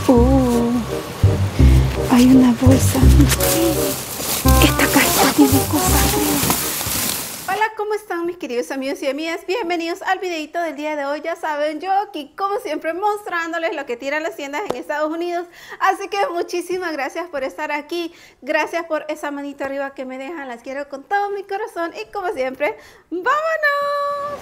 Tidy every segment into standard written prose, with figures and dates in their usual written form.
Uh, Hay una bolsa. Esta cajita tiene cosas, creo. Hola, ¿cómo están mis queridos amigos y amigas? Bienvenidos al videito del día de hoy. Ya saben, yo aquí como siempre mostrándoles lo que tiran las tiendas en Estados Unidos. Así que muchísimas gracias por estar aquí. Gracias por esa manito arriba que me dejan. Las quiero con todo mi corazón. Y como siempre, ¡vámonos!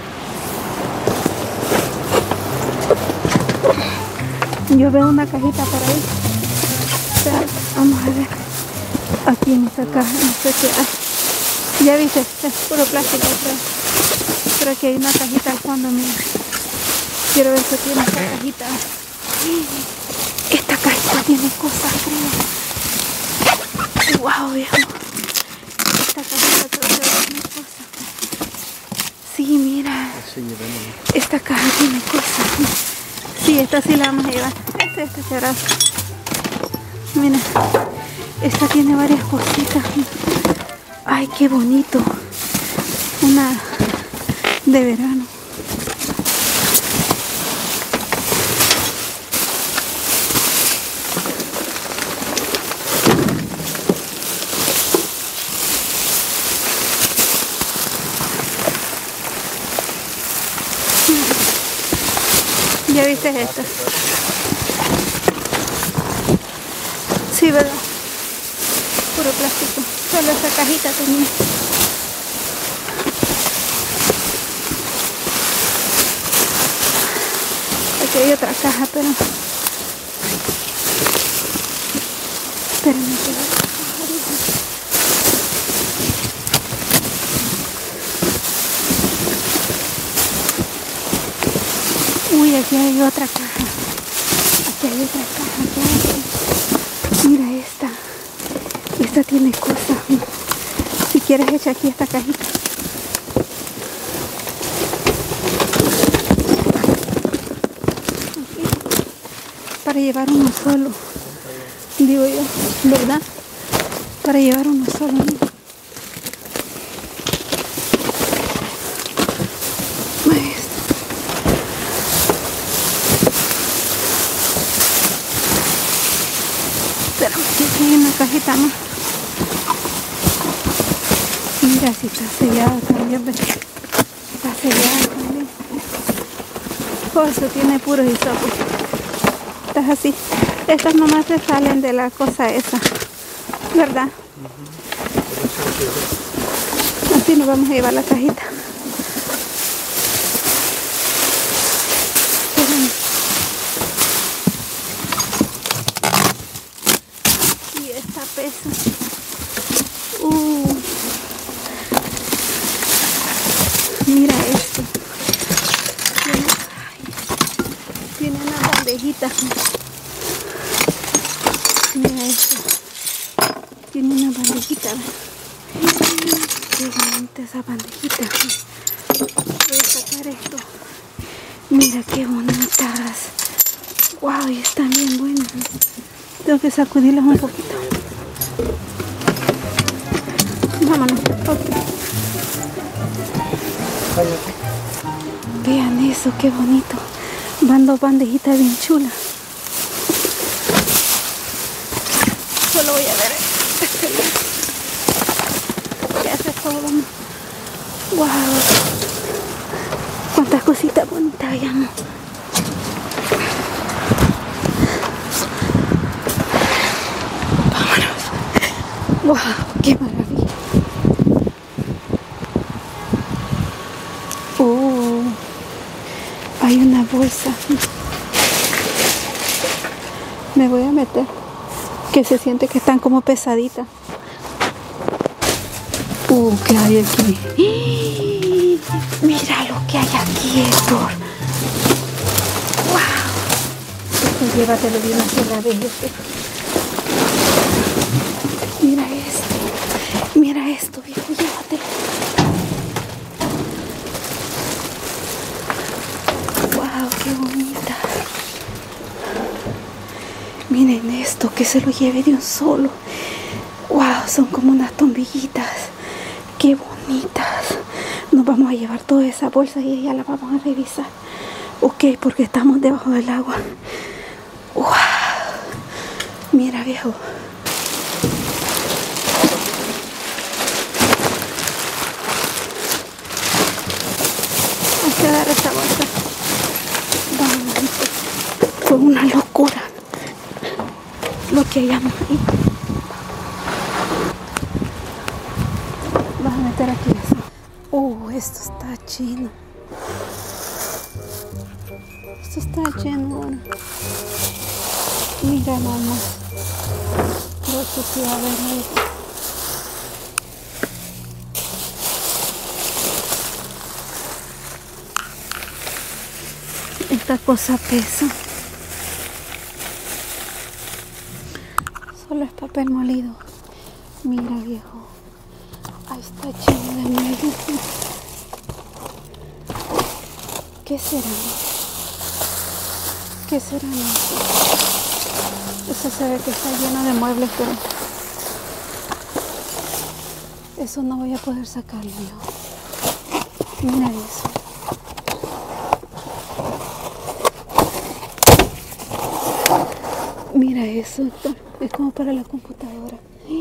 Yo veo una cajita por ahí. Pero vamos a ver. Aquí en esta caja, no sé qué hay. Ya viste, es puro plástico, pero aquí hay una cajita al fondo, mira. Quiero ver qué tiene esta cajita. Esta cajita tiene cosas, creo. Wow, viejo. Esta cajita creo que tiene cosas. Sí, mira. Esta caja tiene cosas. Sí, esta sí la vamos a llevar. Este será. Mira, esta tiene varias cositas. Ay, qué bonito. Una de verano. ¿Ya viste esto? Sí, ¿verdad? Puro plástico. Solo esta cajita tenía. Aquí hay otra caja, pero... Espérenme que uy, aquí hay otra caja. Aquí hay otra caja. Mira esta. Esta tiene cosas. Si quieres echa aquí esta cajita. Aquí. Para llevar uno solo. Digo yo, ¿verdad? Para llevar uno solo, ¿no? Espérame, aquí hay una cajita más. Mira si está sellada también, ¿ves? Está sellada también. Oh, eso tiene puros hisopos. Estas así. Estas nomás se salen de la cosa esa, ¿verdad? Así nos vamos a llevar la cajita. Y esta pesa. Mira esto. Tiene una bandejita. Mira esto. Tiene una bandejita. Qué bonita esa bandejita. Voy a sacar esto. Mira qué bonitas. Wow, y están bien buenas. Tengo que sacudirlas un poquito. Vámonos. Okay. Vean eso, qué bonito. Van dos bandejitas bien chulas. Solo voy a ver ¿qué hace todo? Wow, cuántas cositas bonitas hayamos. Vámonos. Wow, qué maravilla. Hay una bolsa. Me voy a meter. Que se siente que están como pesaditas. ¿Qué hay aquí? Mira lo que hay aquí, Héctor. ¡Wow! Esto llévatelo de una sola vez. Mira esto. Mira esto, viejo, llévatelo. ¡Wow! ¡Qué bonita! Miren esto, que se lo lleve de un solo. ¡Wow! Son como unas tombillitas. ¡Qué bonitas! Nos vamos a llevar toda esa bolsa y ya la vamos a revisar. Ok, porque estamos debajo del agua. ¡Wow! Mira, viejo. Hay que dar esta vuelta. Vamos, fue una locura lo que hallamos ahí. Vas a meter aquí eso. Esto está chino. Esto está lleno ahora. Mira mamá. Creo que sí va a haber ahí. Esta cosa pesa. Solo es papel molido. Mira viejo. Ahí está lleno de muebles. ¿Qué será? ¿Qué será eso? Eso se ve que está lleno de muebles, pero eso no voy a poder sacarlo yo. Mira eso. Mira eso, es como para la computadora.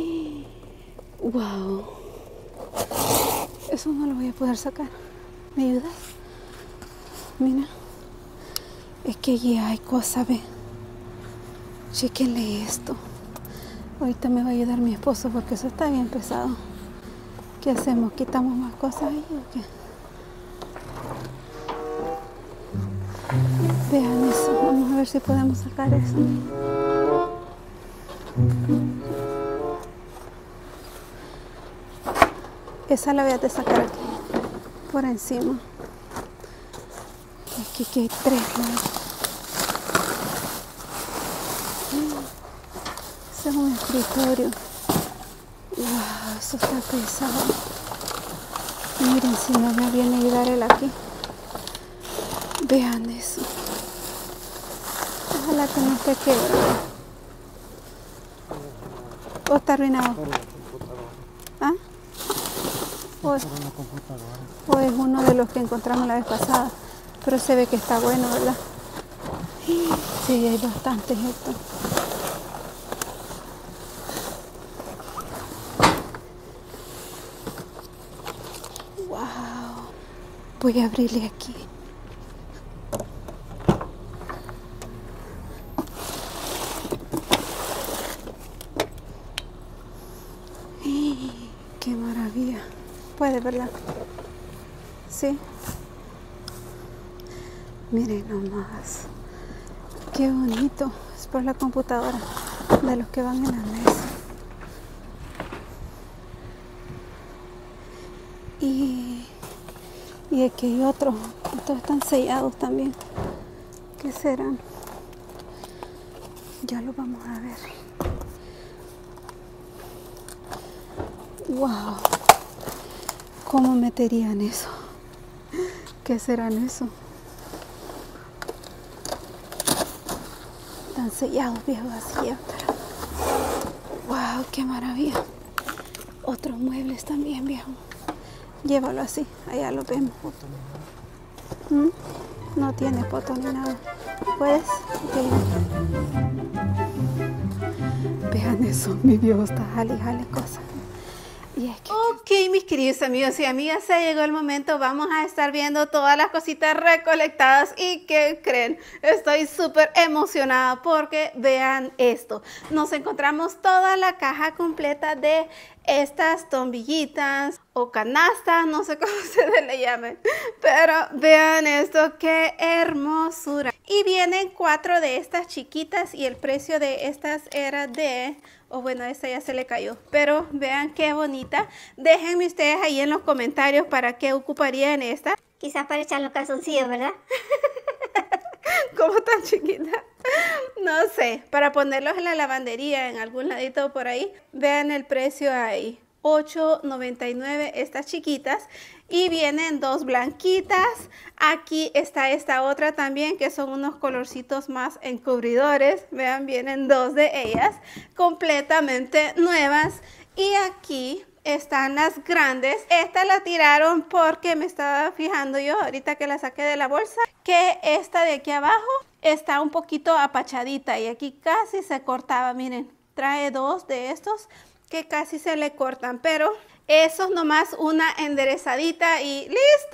Wow. Eso no lo voy a poder sacar. ¿Me ayudas? Mira. Es que allí hay cosas, ve. Chequenle esto. Ahorita me va a ayudar mi esposo porque eso está bien pesado. ¿Qué hacemos? ¿Quitamos más cosas ahí o qué? Vean eso. Vamos a ver si podemos sacar eso. Esa la voy a sacar aquí. Por encima. Aquí que hay 3, ¿no? Ese es un escritorio. Wow, eso está pesado. Miren, si no me viene a ayudar él aquí. Vean eso. Ojalá que no esté quebrado. ¿O está arruinado? ¿Ah? O es uno de los que encontramos la vez pasada. Pero se ve que está bueno, ¿verdad? Sí, hay bastantes esto. Wow. Voy a abrirle aquí. ¡Qué maravilla! Puede, ¿verdad? Sí. Miren nomás. Qué bonito. Es por la computadora de los que van en la mesa. Y aquí hay otros. Estos están sellados también. ¿Qué serán? Ya lo vamos a ver. Wow. ¿Cómo meterían eso? ¿Qué serán eso? Están sellados, viejos, así ya. Wow, qué maravilla. Otros muebles también, viejo. Llévalo así, allá lo vemos. No tiene poto ni nada. ¿Puedes? Okay. Vean eso, mi viejo está jale cosas. Ok, mis queridos amigos y amigas, ya llegó el momento. Vamos a estar viendo todas las cositas recolectadas. ¿Y qué creen? Estoy súper emocionada porque vean esto. Nos encontramos toda la caja completa de estas tombillitas o canastas, no sé cómo se le llamen. Pero vean esto, qué hermosura. Y vienen 4 de estas chiquitas y el precio de estas era de... O bueno, esta ya se le cayó. Pero vean qué bonita. Déjenme ustedes ahí en los comentarios para qué ocuparían esta. Quizás para echar los calzoncillos, ¿verdad? ¿Cómo tan chiquita? No sé. Para ponerlos en la lavandería, en algún ladito por ahí. Vean el precio ahí. $8.99 estas chiquitas. Y vienen 2 blanquitas. Aquí está esta otra también, que son unos colorcitos más encubridores. Vean, vienen 2 de ellas completamente nuevas. Y aquí están las grandes. Esta la tiraron porque me estaba fijando yo ahorita que la saqué de la bolsa, que esta de aquí abajo está un poquito apachadita y aquí casi se cortaba. Miren, trae dos de estos que casi se le cortan, pero eso es nomás una enderezadita y ¡listo!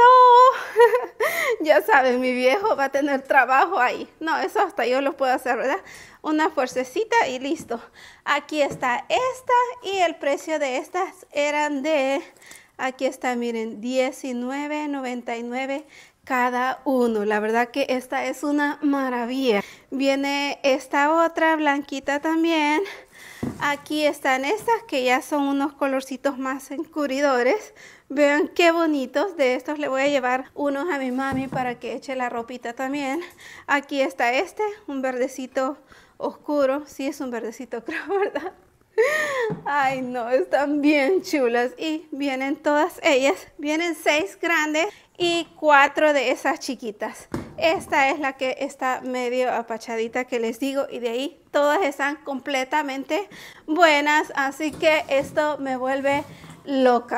Ya saben, mi viejo va a tener trabajo ahí. No, eso hasta yo lo puedo hacer, ¿verdad? Una fuercecita y listo. Aquí está esta y el precio de estas eran de, aquí está, miren, $19.99 cada uno. La verdad que esta es una maravilla. Viene esta otra blanquita también. Aquí están estas que ya son unos colorcitos más encubridores. Vean qué bonitos. De estos le voy a llevar unos a mi mami para que eche la ropita también. Aquí está este, un verdecito oscuro. Sí, es un verdecito, creo, ¿verdad? Ay, no, están bien chulas. Y vienen todas ellas. Vienen 6 grandes y 4 de esas chiquitas. Esta es la que está medio apachadita que les digo, y de ahí todas están completamente buenas, así que esto me vuelve loca.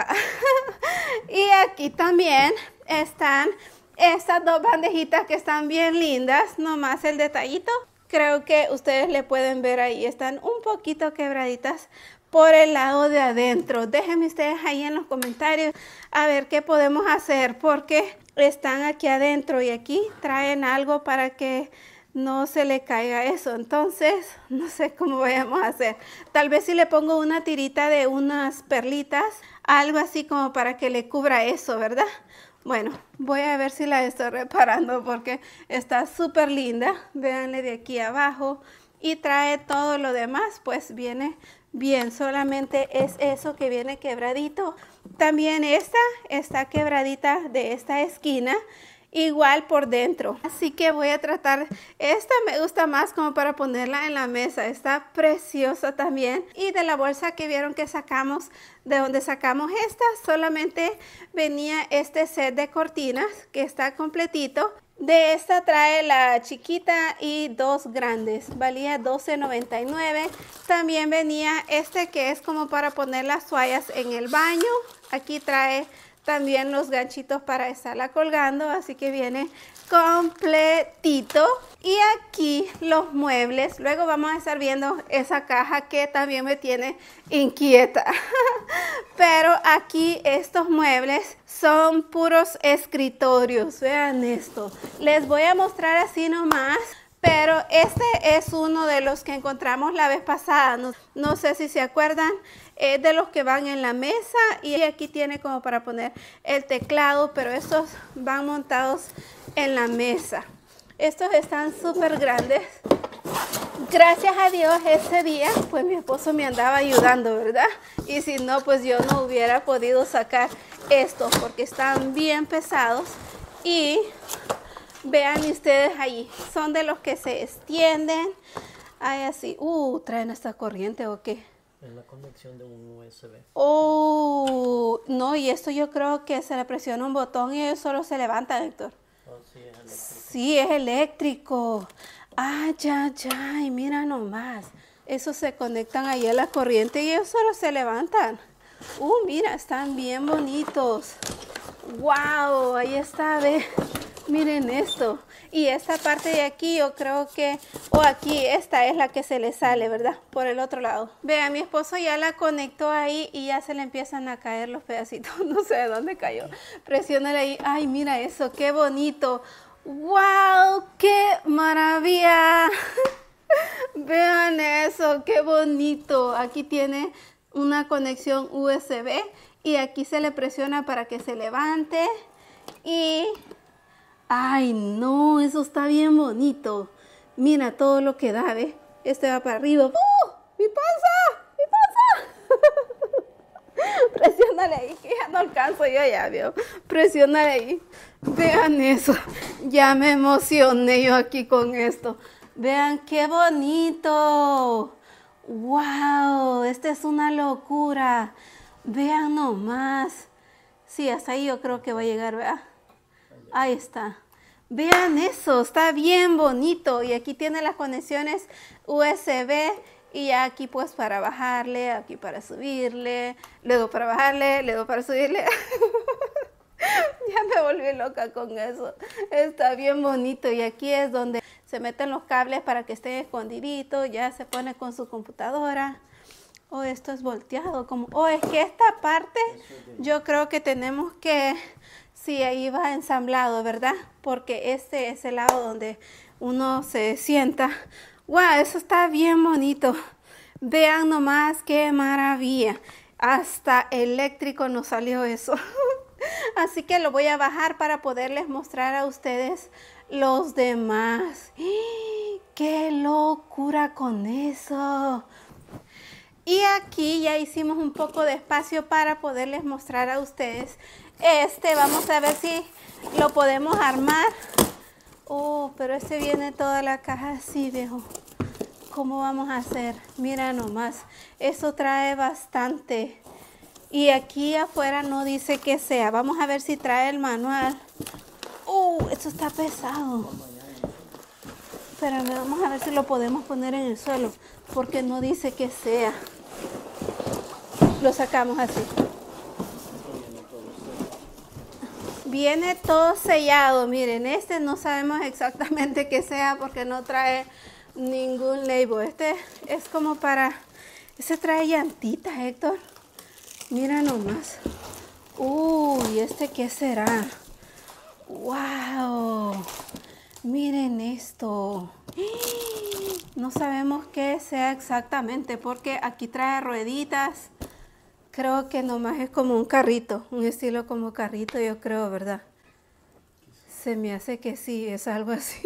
Y aquí también están estas dos bandejitas que están bien lindas, nomás el detallito, creo que ustedes le pueden ver ahí, están un poquito quebraditas por el lado de adentro. Déjenme ustedes ahí en los comentarios a ver qué podemos hacer, porque están aquí adentro y aquí traen algo para que no se le caiga eso. Entonces no sé cómo vayamos a hacer. Tal vez si le pongo una tirita de unas perlitas, algo así como para que le cubra eso, ¿verdad? Bueno, voy a ver si la estoy reparando porque está súper linda. Véanle de aquí abajo y trae todo lo demás, pues viene bien, solamente es eso que viene quebradito. También esta está quebradita de esta esquina, igual por dentro. Así que voy a tratar, esta me gusta más como para ponerla en la mesa, está preciosa también. Y de la bolsa que vieron que sacamos, de donde sacamos esta, solamente venía este set de cortinas que está completito. De esta trae la chiquita y 2 grandes, valía $12.99. También venía este que es como para poner las toallas en el baño. Aquí trae también los ganchitos para estarla colgando, así que viene completito. Y aquí los muebles. Luego vamos a estar viendo esa caja que también me tiene inquieta. Pero aquí estos muebles son puros escritorios. Vean esto. Les voy a mostrar así nomás. Pero este es uno de los que encontramos la vez pasada. No sé si se acuerdan. De los que van en la mesa. Y aquí tiene como para poner el teclado. Pero estos van montados en la mesa. Estos están súper grandes. Gracias a Dios ese día pues mi esposo me andaba ayudando, ¿verdad? Y si no, pues yo no hubiera podido sacar estos porque están bien pesados. Y vean ustedes ahí, son de los que se extienden. Ay, así, ¿traen esta corriente o qué? Es la conexión de un USB. Oh, no, y esto yo creo que se le presiona un botón y ellos solo se levantan, Héctor. Oh, sí, es eléctrico. Sí, es eléctrico. Ah, ya, y mira nomás. Esos se conectan ahí a la corriente y ellos solo se levantan. Mira, están bien bonitos. Wow, ahí está, ve. Miren esto. Y esta parte de aquí yo creo que, aquí esta es la que se le sale, ¿verdad? Por el otro lado. Vean, mi esposo ya la conectó ahí y ya se le empiezan a caer los pedacitos. No sé de dónde cayó. Presiónale ahí. Ay, mira eso, qué bonito. ¡Wow! ¡Qué maravilla! Vean eso, qué bonito. Aquí tiene una conexión USB y aquí se le presiona para que se levante. Y ay, no, eso está bien bonito. Mira todo lo que da, ¿ves? Este va para arriba. ¡Mi panza! ¡Mi panza! Presiónale ahí, que ya no alcanzo yo ya, veo. Presiónale ahí. Vean eso. Ya me emocioné yo aquí con esto. Vean qué bonito. ¡Wow! Esta es una locura. Vean nomás. Sí, hasta ahí yo creo que va a llegar, ¿verdad? Ahí está. Vean eso, está bien bonito. Y aquí tiene las conexiones USB. Y aquí pues para bajarle, aquí para subirle, luego para bajarle, luego para subirle. Ya me volví loca con eso. Está bien bonito. Y aquí es donde se meten los cables para que estén escondiditos. Ya se pone con su computadora. Oh, esto es volteado. Como, oh, es que esta parte yo creo que tenemos que... Sí, ahí va ensamblado, ¿verdad? Porque este es el lado donde uno se sienta. ¡Wow! Eso está bien bonito. Vean nomás qué maravilla. Hasta eléctrico nos salió eso. Así que lo voy a bajar para poderles mostrar a ustedes los demás. ¡Qué locura con eso! Y aquí ya hicimos un poco de espacio para poderles mostrar a ustedes. Vamos a ver si lo podemos armar. Oh, pero este viene toda la caja así, viejo. ¿Cómo vamos a hacer? Mira nomás, eso trae bastante. Y aquí afuera no dice que sea. Vamos a ver si trae el manual. Esto está pesado. Espérame, vamos a ver si lo podemos poner en el suelo, porque no dice que sea. Lo sacamos así. Viene todo sellado. Miren, este no sabemos exactamente qué sea porque no trae ningún label. Este es como para... Este trae llantitas, Héctor. Mira nomás. Uy, ¿este qué será? ¡Wow! Miren esto. No sabemos qué sea exactamente porque aquí trae rueditas. Creo que nomás es como un carrito, un estilo como carrito, yo creo, ¿verdad? Se me hace que sí, es algo así.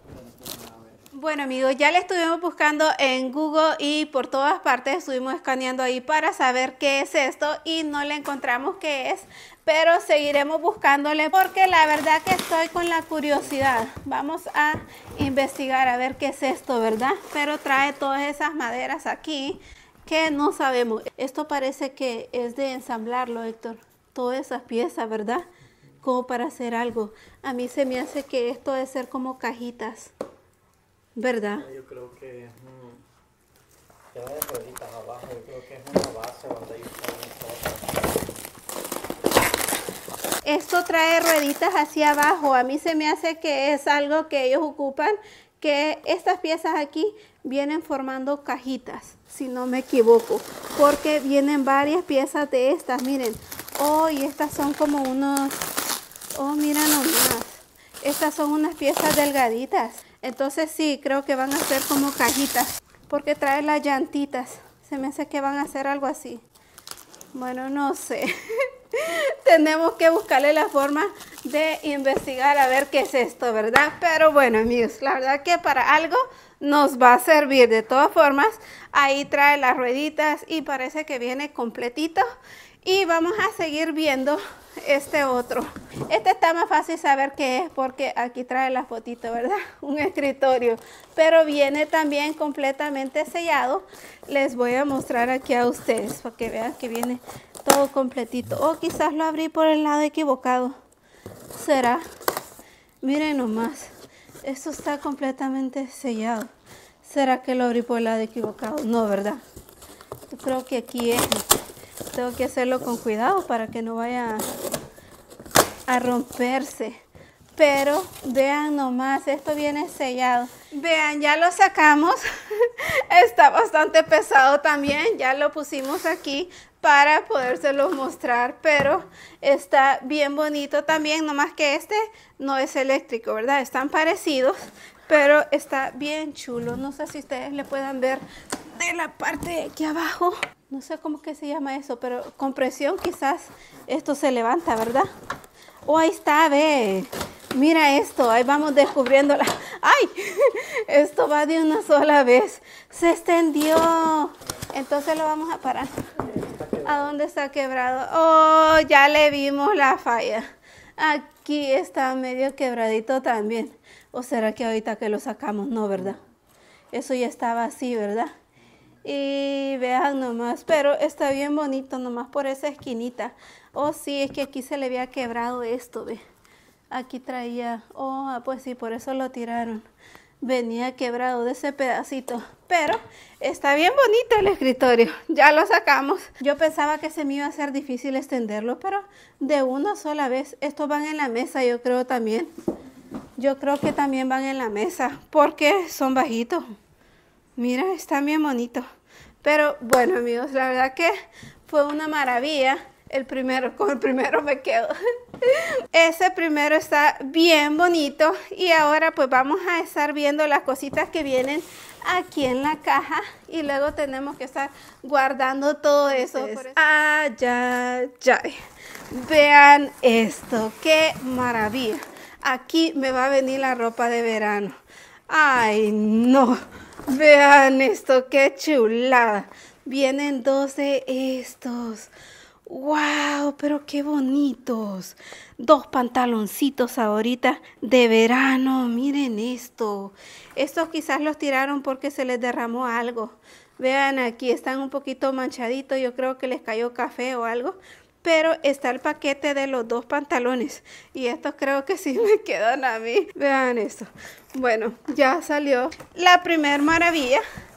Bueno, amigos, ya le estuvimos buscando en Google y por todas partes estuvimos escaneando ahí para saber qué es esto y no le encontramos qué es, pero seguiremos buscándole porque la verdad que estoy con la curiosidad. Vamos a investigar a ver qué es esto, ¿verdad? Pero trae todas esas maderas aquí que no sabemos. Esto parece que es de ensamblarlo, Héctor. Todas esas piezas, ¿verdad? Como para hacer algo. A mí se me hace que esto debe ser como cajitas, ¿verdad? Yo creo que trae rueditas abajo. Yo creo que es una base donde ellos ponen cosas. Esto trae rueditas hacia abajo. A mí se me hace que es algo que ellos ocupan, que estas piezas aquí vienen formando cajitas, si no me equivoco, porque vienen varias piezas de estas, miren. Oh, y estas son como unos, oh, mira nomás, estas son unas piezas delgaditas. Entonces sí, creo que van a ser como cajitas, porque trae las llantitas. Se me hace que van a hacer algo así. Bueno, no sé. Tenemos que buscarle la forma de investigar a ver qué es esto, ¿verdad? Pero bueno, amigos, la verdad que para algo nos va a servir. De todas formas, ahí trae las rueditas y parece que viene completito. Y vamos a seguir viendo este otro. Este está más fácil saber qué es porque aquí trae la fotito, ¿verdad? Un escritorio. Pero viene también completamente sellado. Les voy a mostrar aquí a ustedes para que vean que viene todo completito. O quizás lo abrí por el lado equivocado. ¿Será? Miren nomás. Esto está completamente sellado. ¿Será que lo abrí por el lado equivocado? No, ¿verdad? Yo creo que aquí es. Tengo que hacerlo con cuidado para que no vaya a romperse. Pero vean nomás, esto viene sellado. Vean, ya lo sacamos. Está bastante pesado también. Ya lo pusimos aquí para podérselo mostrar. Pero está bien bonito también. Nomás que este no es eléctrico, ¿verdad? Están parecidos, pero está bien chulo. No sé si ustedes le puedan ver de la parte de aquí abajo. No sé cómo que se llama eso, pero con presión quizás esto se levanta, ¿verdad? Oh, ahí está, ve. Mira esto, ahí vamos descubriéndola. ¡Ay! Esto va de una sola vez. Se extendió. Entonces lo vamos a parar. ¿A dónde está quebrado? Oh, ya le vimos la falla. Aquí está medio quebradito también. ¿O será que ahorita que lo sacamos? No, ¿verdad? Eso ya estaba así, ¿verdad? Y vean nomás, pero está bien bonito nomás por esa esquinita. Oh, sí, es que aquí se le había quebrado esto, ve. Aquí traía, oh, pues sí, por eso lo tiraron. venía quebrado de ese pedacito. Pero está bien bonito el escritorio. Ya lo sacamos. Yo pensaba que se me iba a hacer difícil extenderlo, pero de una sola vez. Estos van en la mesa, yo creo también. Yo creo que también van en la mesa porque son bajitos. Mira, están bien bonitos. Pero bueno, amigos, la verdad que fue una maravilla. Con el primero me quedo. Ese primero está bien bonito. Y ahora pues vamos a estar viendo las cositas que vienen aquí en la caja. Y luego tenemos que estar guardando todo eso. Ay, ay, ay. Vean esto, qué maravilla. Aquí me va a venir la ropa de verano. Ay, no. Vean esto, qué chulada. Vienen 2 de estos. ¡Wow! Pero qué bonitos. 2 pantaloncitos ahorita de verano. Miren esto. Estos quizás los tiraron porque se les derramó algo. Vean, aquí están un poquito manchaditos. Yo creo que les cayó café o algo. Pero está el paquete de los 2 pantalones. Y estos creo que sí me quedan a mí. Vean esto. Bueno, ya salió la primer maravilla.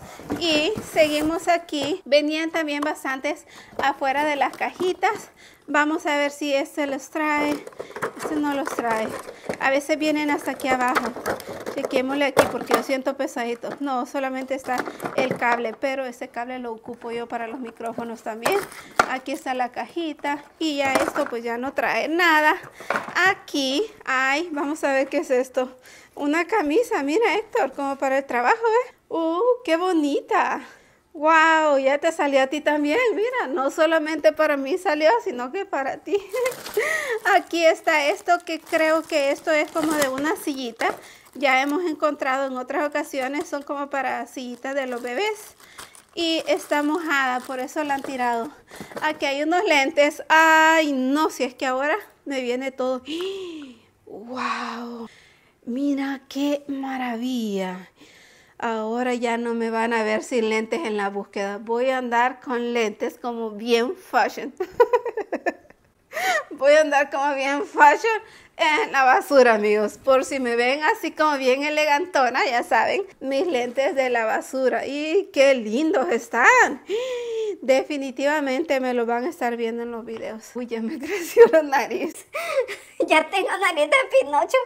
Y seguimos aquí. Venían también bastantes afuera de las cajitas. Vamos a ver si este los trae. Este no los trae. A veces vienen hasta aquí abajo. Chequémosle aquí porque yo siento pesadito. No, solamente está el cable, pero ese cable lo ocupo yo para los micrófonos también. Aquí está la cajita y ya esto pues ya no trae nada. Aquí hay, vamos a ver qué es esto. Una camisa, mira Héctor, como para el trabajo, ¿eh? ¡Qué bonita! ¡Wow! Ya te salió a ti también. Mira, no solamente para mí salió, sino que para ti. Aquí está esto, que creo que esto es como de una sillita. Ya hemos encontrado en otras ocasiones, son como para sillitas de los bebés. Y está mojada, por eso la han tirado. Aquí hay unos lentes. ¡Ay, no! Si es que ahora me viene todo. ¡Wow! Mira qué maravilla. Ahora ya no me van a ver sin lentes en la búsqueda. Voy a andar con lentes como bien fashion. Voy a andar como bien fashion en la basura, amigos. Por si me ven así como bien elegantona, ya saben, mis lentes de la basura. ¡Y qué lindos están! Definitivamente me los van a estar viendo en los videos. Uy, ya me creció la nariz. Ya tengo nariz de Pinocho.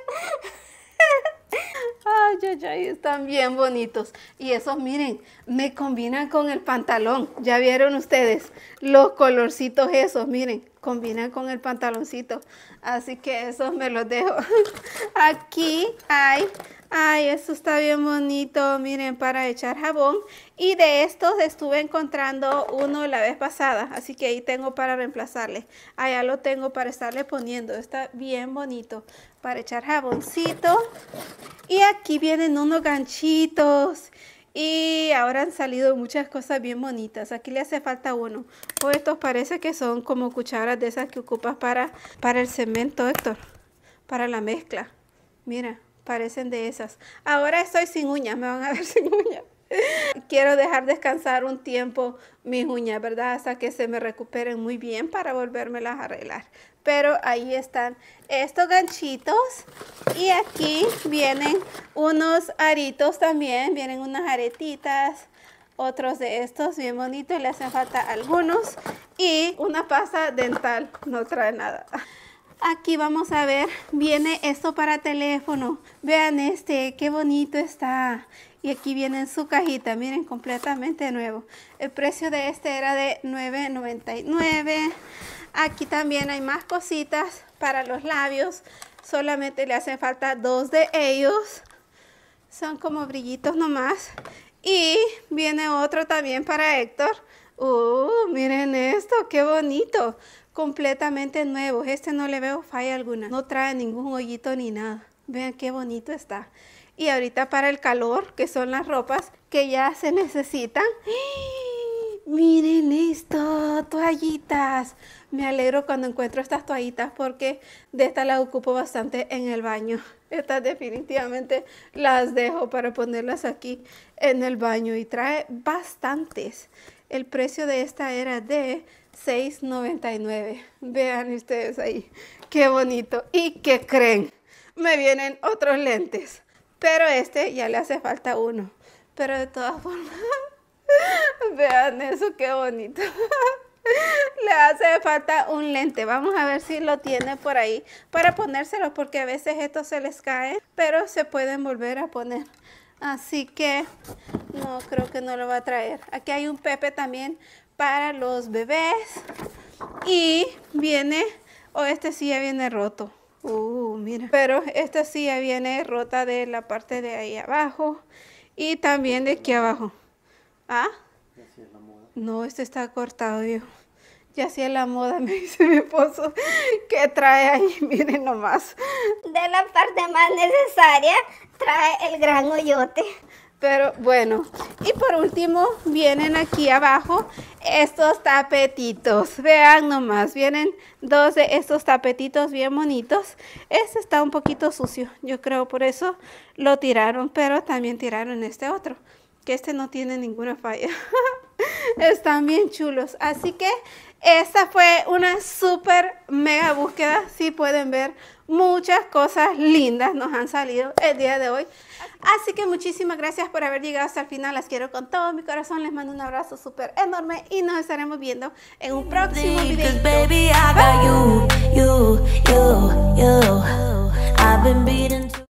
Ay, ay, ay, están bien bonitos. Y esos, miren, me combinan con el pantalón. Ya vieron ustedes los colorcitos esos, miren, combinan con el pantaloncito. Así que esos me los dejo. Aquí hay, ay, esto está bien bonito, miren, para echar jabón. Y de estos estuve encontrando uno la vez pasada, así que ahí tengo para reemplazarle. Allá lo tengo para estarle poniendo, está bien bonito para echar jaboncito. Y aquí vienen unos ganchitos. Y ahora han salido muchas cosas bien bonitas. Aquí le hace falta uno. O estos parece que son como cucharas de esas que ocupas para el cemento, Héctor. Para la mezcla. Mira, parecen de esas. Ahora estoy sin uñas, me van a ver sin uñas. Quiero dejar descansar un tiempo mis uñas, ¿verdad? Hasta que se me recuperen muy bien para volvérmelas a arreglar. Pero ahí están estos ganchitos. Y aquí vienen unos aritos también. Vienen unas aretitas. Otros de estos bien bonitos. Le hacen falta algunos. Y una pasta dental. No trae nada. Aquí vamos a ver. Viene esto para teléfono. Vean este. Qué bonito está. Y aquí viene en su cajita, miren, completamente nuevo. El precio de este era de $9.99. Aquí también hay más cositas para los labios. Solamente le hacen falta 2 de ellos. Son como brillitos nomás. Y viene otro también para Héctor. Miren esto, qué bonito. Completamente nuevo. Este no le veo falla alguna. No trae ningún hoyito ni nada. Vean qué bonito está. Y ahorita para el calor, que son las ropas que ya se necesitan. Miren esto, toallitas. Me alegro cuando encuentro estas toallitas porque de estas las ocupo bastante en el baño. Estas definitivamente las dejo para ponerlas aquí en el baño y trae bastantes. El precio de esta era de $6.99. Vean ustedes ahí, qué bonito. ¿Y qué creen? Me vienen otros lentes. pero este ya le hace falta uno. Pero de todas formas, vean eso, qué bonito. Le hace falta un lente. Vamos a ver si lo tiene por ahí para ponérselo, porque a veces esto se les cae, pero se pueden volver a poner. Así que no, creo que no lo va a traer. Aquí hay un Pepe también para los bebés. Y viene, este sí ya viene roto. Mira. Pero esta sí ya viene rota de la parte de ahí abajo. Y también de aquí abajo. ¿Ah? No, este está cortado, viejo. Ya hacía la moda, me dice mi esposo. ¿Qué trae ahí? Miren nomás. De la parte más necesaria, trae el gran hoyote. Pero bueno, y por último vienen aquí abajo estos tapetitos. Vean nomás, vienen dos de estos tapetitos bien bonitos. Este está un poquito sucio, yo creo por eso lo tiraron, pero también tiraron este otro, que este no tiene ninguna falla. Están bien chulos, así que esta fue una súper mega búsqueda. Si pueden ver, muchas cosas lindas nos han salido el día de hoy. Así que muchísimas gracias por haber llegado hasta el final. Las quiero con todo mi corazón. Les mando un abrazo súper enorme y nos estaremos viendo en un próximo video.